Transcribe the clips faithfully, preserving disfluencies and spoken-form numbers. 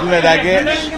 ಮೊದಲನೇದಾಗಿ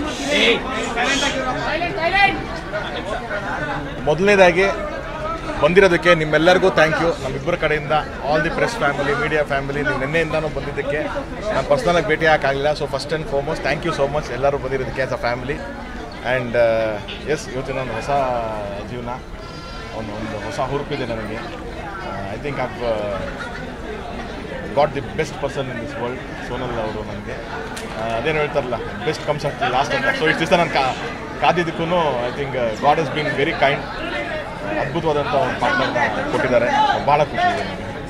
ಮೊದಲನೇದಾಗಿ ಬಂದಿರೋದಕ್ಕೆ ನಿಮ್ಮೆಲ್ಲರಿಗೂ ಥ್ಯಾಂಕ್ ಯು. ನಮ್ಮಿಬ್ಬರ ಕಡೆಯಿಂದ all the press family, media family, ನೀವು ನಿನ್ನೆಯಿಂದನೂ ಬಂದಿದ್ದಕ್ಕೆ ನಾನು ಪರ್ಸ್ನಲಾಗಿ ಭೇಟಿ ಹಾಕಾಗಲಿಲ್ಲ. So first and foremost thank you so much ಎಲ್ಲರೂ ಬಂದಿರೋದಕ್ಕೆ as a family. And yes, ಇವತ್ತಿನ ಒಂದು ಹೊಸ ಜೀವನ, ಒಂದು ಒಂದು ಹೊಸ ಹುರುಪಿದೆ ನನಗೆ. I think I got the best person in this world. Sonal ಅವರು ನನಗೆ ಅದೇನು ಹೇಳ್ತಾರಲ್ಲ, ಬೆಸ್ಟ್ ಕಮ್ಸ್ ಅಟ್ ಲಾಸ್ಟ್ ಅಂತ. ಸೊ ಇಷ್ಟು ದಿವಸ ನಾನು ಕಾ ಕಾದಿದ್ದಕ್ಕೂ ಐ ಥಿಂಕ್ ಗಾಡ್ ಹಸ್ ಬೀನ್ ವೆರಿ ಕೈಂಡ್. ಅದ್ಭುತವಾದಂಥ ಒಂದು ಪಾರ್ಟ್ನರ್ನ ಕೊಟ್ಟಿದ್ದಾರೆ. ಭಾಳ ಖುಷಿ ಇದೆ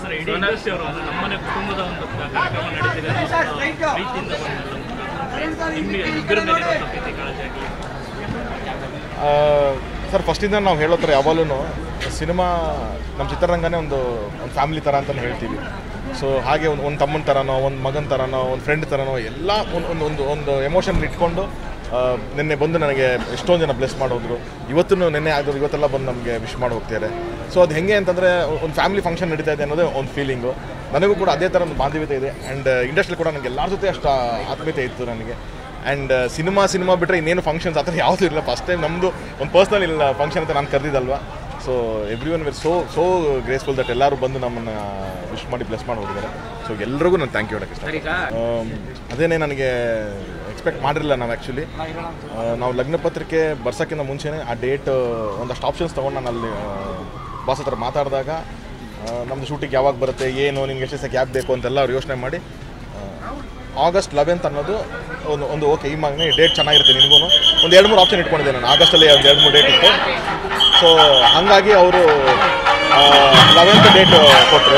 ಸರ್. ಫಸ್ಟಿಂದ ನಾವು ಹೇಳೋ ಥರ ಯಾವಾಗಲೂ ಸಿನಿಮಾ ನಮ್ಮ ಚಿತ್ರರಂಗನೇ ಒಂದು ಒಂದು ಫ್ಯಾಮಿಲಿ ಥರ ಅಂತಲೇ ಹೇಳ್ತೀವಿ. ಸೊ ಹಾಗೆ ಒಂದು ಒಂದು ತಮ್ಮನ ಥರನೋ, ಒಂದು ಮಗನ ಥರನೋ, ಒಂದು ಫ್ರೆಂಡ್ ಥರನೋ ಎಲ್ಲ ಒಂದು ಒಂದು ಒಂದು ಒಂದು ಎಮೋಷನ್ ಇಟ್ಕೊಂಡು ನಿನ್ನೆ ಬಂದು ನನಗೆ ಎಷ್ಟೊಂದು ಜನ ಬ್ಲೆಸ್ ಮಾಡೋದ್ರು. ಇವತ್ತು ನಿನ್ನೆ ಆಗೋದು ಇವತ್ತೆಲ್ಲ ಬಂದು ನಮಗೆ ವಿಶ್ ಮಾಡಿ ಹೋಗ್ತಾರೆ. ಸೊ ಅದು ಹೆಂಗೆ ಅಂತಂದರೆ ಒಂದು ಫ್ಯಾಮಿಲಿ ಫಂಕ್ಷನ್ ನಡೀತಾ ಇದೆ ಅನ್ನೋದೇ ಒಂದು ಫೀಲಿಂಗು. ನನಗೂ ಕೂಡ ಅದೇ ಥರ ಒಂದು ಬಾಂಧವ್ಯತೆ ಇದೆ. ಆ್ಯಂಡ್ ಇಂಡಸ್ಟ್ರಿ ಕೂಡ ನನಗೆ ಎಲ್ಲರ ಜೊತೆ ಅಷ್ಟು ಆತ್ಮೀಯತೆ ಇತ್ತು ನನಗೆ. ಆ್ಯಂಡ್ ಸಿನಿಮಾ ಸಿನಿಮಾ ಬಿಟ್ಟರೆ ಇನ್ನೇನು ಫಂಕ್ಷನ್ಸ್ ಆ ಥರ ಯಾವುದೂ ಇಲ್ಲ. ಫಸ್ಟ್ ಟೈಮ್ ನಮ್ಮದು ಒಂದು ಪರ್ಸ್ನಲ್ ಇಲ್ಲ ಫಂಕ್ಷನ್ ಅಂತ ನಾನು ಕರೆದಿದ್ದಲ್ವ. So everyone were so so graceful that ಎಲ್ಲರೂ ಬಂದು ನಮ್ಮನ್ನು ವಿಶ್ ಮಾಡಿ ಬ್ಲೆಸ್ ಮಾಡಿ ಹೋಗಿದ್ದಾರೆ. ಸೊ ಎಲ್ರಿಗೂ ನಾನು ಥ್ಯಾಂಕ್ ಯು ಹೇಳೋಕ್ಕೆ ಇಷ್ಟ. ಅದೇನೇ ನನಗೆ ಎಕ್ಸ್ಪೆಕ್ಟ್ ಮಾಡಿರಲಿಲ್ಲ ನಾವು. ಆ್ಯಕ್ಚುಲಿ ನಾವು ಲಗ್ನ ಪತ್ರಿಕೆ ಬರ್ಸೋಕ್ಕಿಂತ ಮುಂಚೆನೇ ಆ ಡೇಟ್ ಒಂದಷ್ಟು ಆಪ್ಷನ್ಸ್ ತೊಗೊಂಡು ನಾನು ಅಲ್ಲಿ ಬಾಸ್ ಹತ್ರ ಮಾತಾಡಿದಾಗ ನಮ್ಮದು ಶೂಟಿಂಗ್ ಯಾವಾಗ ಬರುತ್ತೆ, ಏನು ನಿಮ್ಗೆ ಎಷ್ಟು ಕ್ಯಾಬ್ ಬೇಕು ಅಂತೆಲ್ಲ ಅವ್ರು ಯೋಚನೆ ಮಾಡಿ ಆಗಸ್ಟ್ ಲೆವೆಂತ್ ಅನ್ನೋದು ಒಂದು ಒಂದು ಓಕೆ ಈ ಮಗನೇ ಡೇಟ್ ಚೆನ್ನಾಗಿರುತ್ತೆ ನಿಮಗೂ ಒಂದು ಎರಡು ಮೂರು ಆಪ್ಷನ್ ಇಟ್ಕೊಂಡಿದ್ದೆ ನಾನು. ಆಗಸ್ಟಲ್ಲಿ ಒಂದು ಎರಡು ಮೂರು ಡೇಟ್ ಇತ್ತು. ಸೊ ಹಾಗಾಗಿ ಅವರು ಲೆವೆಂತ್ ಡೇಟ್ ಕೊಟ್ಟರು.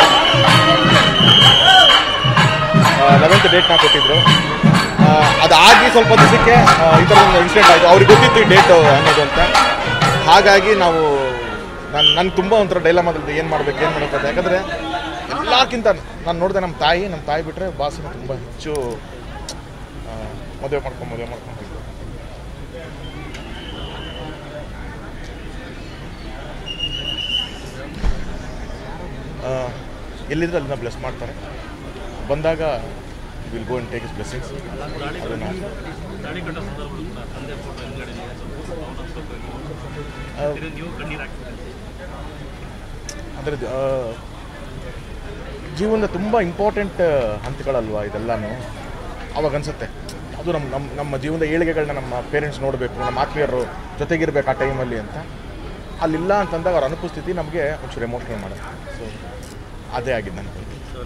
ಲೆವೆಂತ್ ಡೇಟ್ನ ಕೊಟ್ಟಿದ್ರು. ಅದಾಗಿ ಸ್ವಲ್ಪ ದಿವಸಕ್ಕೆ ಈ ಥರ ಒಂದು ಇನ್ಸಿಡೆಂಟ್ ಆಯಿತು. ಅವ್ರಿಗೆ ಗೊತ್ತಿತ್ತು ಈ ಡೇಟು ಅನ್ನೋದು ಅಂತ. ಹಾಗಾಗಿ ನಾವು ನಾನು ನನಗೆ ತುಂಬ ಒಂಥರ ಡೈಲಾಮದಲ್ಲಿ ಏನು ಮಾಡಬೇಕು ಏನು ಮಾಡಬೇಕು. ಯಾಕಂದರೆ ಎಲ್ಲಕ್ಕಿಂತ ನಾನು ನೋಡಿದೆ ನಮ್ಮ ತಾಯಿ ನಮ್ಮ ತಾಯಿ ಬಿಟ್ಟರೆ ಬಾಸನ್ನು ತುಂಬ ಹೆಚ್ಚು ಮದುವೆ ಮಾಡ್ಕೊಂಡು ಮದುವೆ ಮಾಡ್ಕೊಂಡಿದ್ದು. ಎಲ್ಲಿದ್ರೆ ಅಲ್ಲಿನ ಬ್ಲೆಸ್ ಮಾಡ್ತಾರೆ. ಬಂದಾಗ will go and take his blessings. ಅಂದರೆ ಜೀವನದ ತುಂಬ ಇಂಪಾರ್ಟೆಂಟ್ ಹಂತಗಳಲ್ವ ಇದೆಲ್ಲನೂ. ಅವಾಗ ಅನಿಸುತ್ತೆ ಅದು ನಮ್ಮ ನಮ್ಮ ನಮ್ಮ ಜೀವನದ ಏಳಿಗೆಗಳನ್ನ ನಮ್ಮ ಪೇರೆಂಟ್ಸ್ ನೋಡಬೇಕು, ನಮ್ಮ ಆತ್ಮೀಯರು ಜೊತೆಗಿರ್ಬೇಕು ಆ ಟೈಮಲ್ಲಿ ಅಂತ. ಅಲ್ಲಿಲ್ಲ ಅಂತಂದಾಗ ಅವ್ರ ಅನುಪಸ್ಥಿತಿ ನಮಗೆ ಒಂಚೂರು ಎಮೋಷನಲ್ ಮಾಡುತ್ತೆ. ಸೊ ಅದೇ ಆಗಿದ್ದು ನನಗೆ.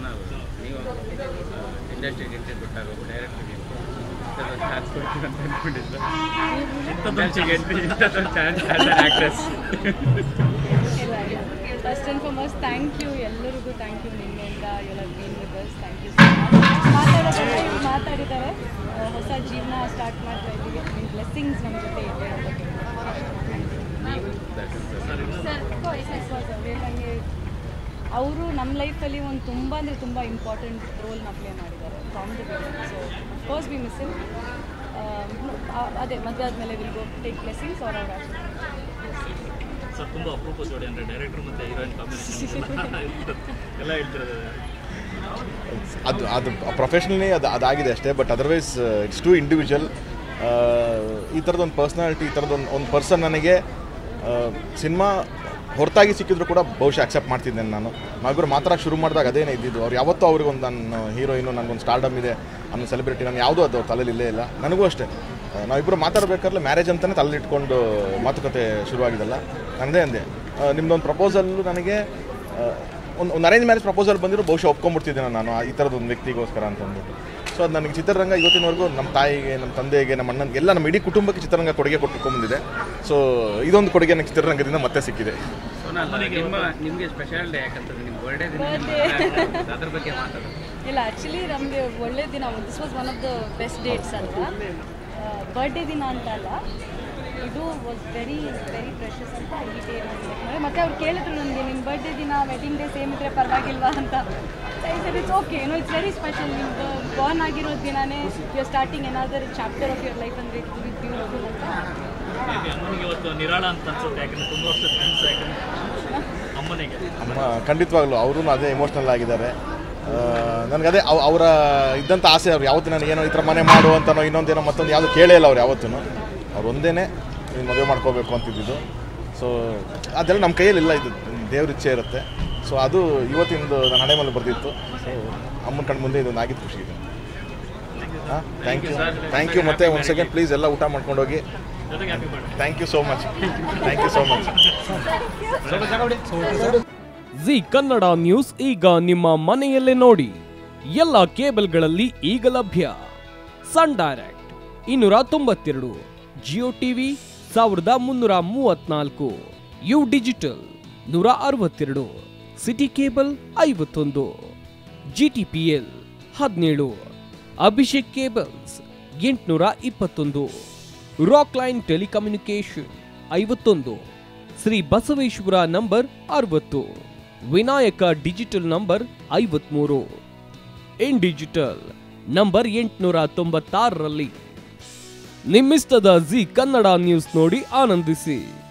First and foremost thank you ಎಲ್ಲರಿಗೂ. ಥ್ಯಾಂಕ್ ಯು ನಿನ್ನೆಯಿಂದ ಎಲ್ಲ been with us. Thank you so much. ಮಾತಾಡೋದನ್ನ ಇವ್ರು ಮಾತಾಡಿದ್ದಾರೆ. ಹೊಸ ಜೀವನ ಸ್ಟಾರ್ಟ್ ಮಾಡ್ತಾ ಇದ್ದೀವಿ. ನಿಮ್ಮ ಬ್ಲೆಸ್ಸಿಂಗ್ಸ್ ನಮ್ಮ ಜೊತೆ ಇದೆ. ಅವರು ನಮ್ಮ ಲೈಫಲ್ಲಿ ಒಂದು ತುಂಬ ಅಂದರೆ ತುಂಬ ಇಂಪಾರ್ಟೆಂಟ್ ರೋಲ್ನ ಪ್ಲೇ ಮಾಡಿದ್ದಾರೆ from the beginning. So of course we miss him. ಅದೇ ಮದುವೆ ಆದಮೇಲೆ ವಿಲ್ ಗೋ ಟೇಕ್ ಬ್ಲೆಸ್ಸಿಂಗ್ಸ್ ಅವ್ರ ಅವರ ಸರ್. ತುಂಬ ಅಪರೂಪ ಜೋಡಿ ಅಂದರೆ ಡೈರೆಕ್ಟರ್ ಮತ್ತು ಹೀರೋಯಿನ್ ಕಾಂಬಿನೇಷನ್ ಎಲ್ಲ ಹೇಳ್ತಿರೋದು. ಅದು ಅದು ಪ್ರೊಫೆಷ್ನಲಿ ಅದು ಅದಾಗಿದೆ ಅಷ್ಟೇ. But otherwise it's to individual. ಈ ಥರದೊಂದು ಪರ್ಸ್ನಾಲಿಟಿ, ಈ ಥರದೊಂದು ಒಂದು ಪರ್ಸನ್ ನನಗೆ ಸಿನಿಮಾ ಹೊರತಾಗಿ ಸಿಕ್ಕಿದ್ರು ಕೂಡ ಬಹುಶಃ ಅಕ್ಸೆಪ್ಟ್ ಮಾಡ್ತಿದ್ದೇನೆ ನಾನು. ನಾವಿಬ್ಬರು ಮಾತ್ರ ಶುರು ಮಾಡಿದಾಗ ಅದೇನೇ ಇದ್ದಿದ್ದು. ಅವ್ರು ಯಾವತ್ತೂ ಅವ್ರಿಗೊಂದು ನನ್ನ ಹೀರೋಯಿನು, ನನಗೊಂದು ಸ್ಟಾರ್ಡಮ್ ಇದೆ ಅನ್ನೋ ಸೆಲೆಬ್ರಿಟಿ ನಾನು ಯಾವುದೂ ಅದು ತಲೆಯಲ್ಲಿ ಇಲ್ಲೇ ಇಲ್ಲ. ನನಗೂ ಅಷ್ಟೇ. ನಾವಿಬ್ಬರು ಮಾತಾಡಬೇಕಾದ್ರೆ ಮ್ಯಾರೇಜ್ ಅಂತಲೇ ತಲೆಲಿಟ್ಕೊಂಡು ಮಾತುಕತೆ ಶುರುವಾಗಿದ್ದಲ್ಲ. ನನ್ನದೇ ಅಂದೆ ನಿಮ್ಮದೊಂದು ಪ್ರಪೋಸಲ್ಲು ನನಗೆ ಒಂದು ಒಂದು ಅರೇಂಜ್ ಮ್ಯಾರೇಜ್ ಪ್ರಪೋಸಲ್ ಬಂದಿರೋ ಬಹುಶಃ ಒಪ್ಕೊಂಡ್ಬಿಡ್ತಿದ್ದೆ ನಾನು ಈ ಥರದೊಂದು ವ್ಯಕ್ತಿಗೋಸ್ಕರ ಅಂತ ಅಂದ್ಬಿಟ್ಟು. ಸೊ ಅದು ನನಗೆ ಚಿತ್ರರಂಗ ಇವತ್ತಿನವರೆಗೂ ನಮ್ಮ ತಾಯಿಗೆ, ನಮ್ಮ ತಂದೆಗೆ, ನಮ್ಮ ಅಣ್ಣನಿಗೆ ಎಲ್ಲ ನಮ್ಮ ಇಡೀ ಕುಟುಂಬಕ್ಕೆ ಚಿತ್ರರಂಗ ಕೊಡುಗೆ ಕೊಟ್ಕೊಂಡ್ಬಂದಿದೆ. ಸೊ ಇದೊಂದು ಕೊಡುಗೆ ನನಗೆ ಚಿತ್ರರಂಗದಿಂದ ಮತ್ತೆ ಸಿಕ್ಕಿದೆ. ನಿಮಗೆ ಸ್ಪೆಷಲ್ ಡೇ ಯಾಕಂತಂದ್ರೆ ನಿಮ್ಮ ಬರ್ಡೇ ದಿನ ಅದ್ರ ಬಗ್ಗೆ ಮಾತಾಡೋದು ಇಲ್ಲ. ಆ್ಯಕ್ಚುಲಿ ನಮಗೆ ಒಳ್ಳೆ ದಿನ. This was one of the best dates ಅಂತ. ಬರ್ಡೇ ದಿನ ಅಂತ ಅಲ್ಲ, ಇದು ವಾಸ್ ವೆರಿ ವೆರಿ ಪ್ರೆಷಸ್ ಅಂತ ಈ ಡೇ ನನಗೆ. ಮತ್ತು ಅವ್ರು ಕೇಳಿದ್ರು ನನಗೆ ನಿಮ್ಮ ಬರ್ಡೇ ದಿನ ವೆಡ್ಡಿಂಗ್ ಡೇ ಸೇಮ್ ಇದ್ದರೆ ಪರವಾಗಿಲ್ವಾ ಅಂತ. ಸರ್ ಇಟ್ಸ್ ಓಕೆ, ಏನೋ ಇಟ್ಸ್ ವೆರಿ ಸ್ಪೆಷಲ್. ನಿಮ್ದು ಬಾರ್ನ್ ಆಗಿರೋ ದಿನಾನೇ you are starting another chapter of your life ಅಂದರೆ ವಿತ್ ಯು ಅಂತ. ಅಮ್ಮನಿಗೆ ಇವತ್ತು ನಿರಾಳ ಅಂತ ಅನ್ಸುತ್ತೆ. ಯಾಕಂದರೆ ತುಂಬ ವರ್ಷದ ಫ್ರೆಂಡ್ಸ್. ಯಾಕಂದರೆ ಅಮ್ಮನಿಗೆ ಅಮ್ಮ ಖಂಡಿತವಾಗ್ಲೂ ಅವರು ಅದೇ ಎಮೋಷ್ನಲ್ ಆಗಿದ್ದಾರೆ. ನನಗೆ ಅದೇ ಅವ್ ಅವರ ಇದ್ದಂಥ ಆಸೆ ಅವ್ರು ಯಾವತ್ತೂ ನನಗೆ ಏನೋ ಈ ಥರ ಮನೆ ಮಾಡು ಅಂತನೋ ಇನ್ನೊಂದೇನೋ ಮತ್ತೊಂದು ಯಾವುದು ಕೇಳೇ ಇಲ್ಲ ಅವ್ರು ಯಾವತ್ತೂ ಅವ್ರು ಒಂದೇ ನೀನು ಮದುವೆ ಮಾಡ್ಕೋಬೇಕು ಅಂತಿದ್ದು. ಸೊ ಅದೆಲ್ಲ ನಮ್ಮ ಕೈಯಲ್ಲಿಲ್ಲ, ಇದು ದೇವ್ರ ಇಚ್ಛೆ ಇರುತ್ತೆ. ಸೊ ಅದು ಇವತ್ತಿಂದು ನನ್ನ ಹಣೆ ಮೇಲೆ ಬರ್ದಿತ್ತು. ಸೊ ಅಮ್ಮನ ಕಣ್ಣು ಮುಂದೆ ಇದೊಂದು ಆಗಿದ್ದು ಖುಷಿ ಇದೆ. ಹಾಂ ಥ್ಯಾಂಕ್ ಯು ಥ್ಯಾಂಕ್ ಯು ಮತ್ತೆ ಒಂದು ಸೆಕೆಂಡ್ ಪ್ಲೀಸ್ ಎಲ್ಲ ಊಟ ಮಾಡ್ಕೊಂಡೋಗಿ. Thank you so much thank you so much. Zee Kannada news ಈಗ ನಿಮ್ಮ ಮನೆಯಲ್ಲೇ ನೋಡಿ. ಎಲ್ಲ ಕೇಬಲ್ಗಳಲ್ಲಿ ಈಗ ಲಭ್ಯ. ಸನ್ ಡೈರೆಕ್ಟ್ ಇನ್ನೂರ ತೊಂಬತ್ತೆರಡು, ಜಿಯೋ ಟಿವಿ ಸಾವಿರದ ಮುನ್ನೂರ ಮೂವತ್ನಾಲ್ಕು, ಯು ಡಿಜಿಟಲ್ ನೂರ ಅರವತ್ತೆರಡು, ಸಿಟಿ ಕೇಬಲ್ ಐವತ್ತೊಂದು, ಜಿಟಿಪಿಎಲ್ ಹದಿನೇಳು, ಅಭಿಷೇಕ್ ಕೇಬಲ್ಸ್ ಎಂಟುನೂರ ಇಪ್ಪತ್ತೊಂದು, ರಾಕ್ ಲೈನ್ ಟೆಲಿಕಮ್ಯುನಿಕೇಶನ್ ಐವತ್ತೊಂದು, ಶ್ರೀ ಬಸವೇಶ್ವರ ನಂಬರ್ ಅರವತ್ತು, ವಿನಾಯಕ ಡಿಜಿಟಲ್ ನಂಬರ್ ಐವತ್ಮೂರು, ಇನ್ ಡಿಜಿಟಲ್ ನಂಬರ್ ಎಂಟುನೂರ ತೊಂಬತ್ತಾರರಲ್ಲಿ. ನಿಮ್ಮಿಸ್ತದ ಜಿ ಕನ್ನಡ ನ್ಯೂಸ್ ನೋಡಿ ಆನಂದಿಸಿ.